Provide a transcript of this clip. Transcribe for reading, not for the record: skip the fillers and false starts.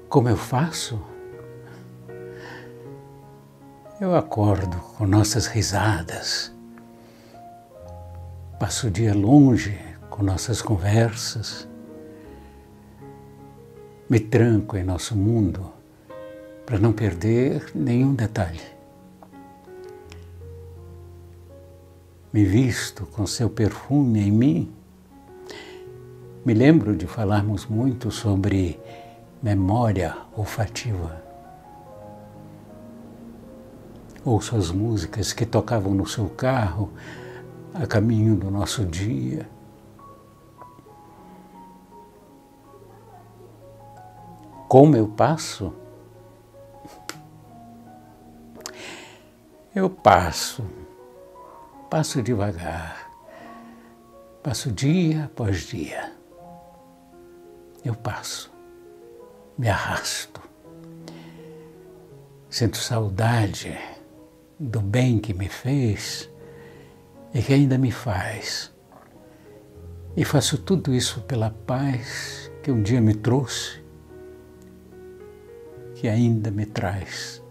Como eu faço? Eu acordo com nossas risadas, passo o dia longe com nossas conversas, me tranco em nosso mundo para não perder nenhum detalhe. Me visto com seu perfume em mim. Me lembro de falarmos muito sobre memória olfativa. Ouço as músicas que tocavam no seu carro a caminho do nosso dia. Como eu passo? Eu passo devagar, passo dia após dia. Eu passo, me arrasto, sinto saudade do bem que me fez e que ainda me faz. E faço tudo isso pela paz que um dia me trouxe, que ainda me traz.